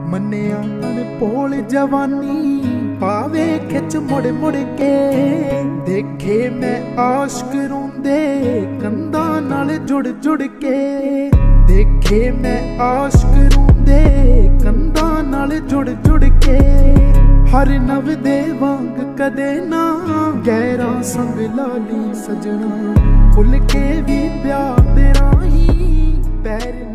मन्निया अनभोल जवानी पावे खिच मुड़ मुड़ के। देखे मैं आशिक रोंदे कंधा नाल जुड़ जुड़ के। देखे मैं आशिक रोंदे कंधा नाल जुड़ जुड़ के। हर नव दे वांग कदे ना गहरा संग लाली सजना। भुल के भी प्यार दे राही पैर